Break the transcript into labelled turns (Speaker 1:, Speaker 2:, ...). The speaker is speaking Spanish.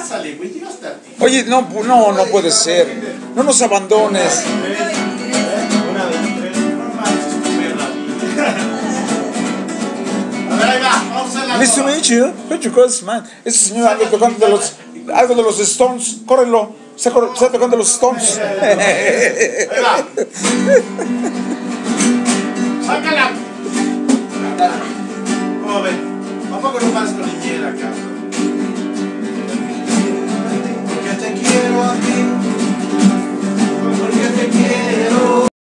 Speaker 1: Pásale, güey, llegaste a ti.
Speaker 2: Oye, no puede ser. No nos abandones.
Speaker 1: Una 23. No manches, tu perra. A ver, ahí va. Vamos a hacer la
Speaker 2: Nice to meet you. What you call this man? Ese señor anda tocando algo de los Stones. Córrelo. Está tocando los Stones.
Speaker 1: Ahí va. Sácala. ¿Cómo ven? ¿A poco no pares con niñera, cabrón?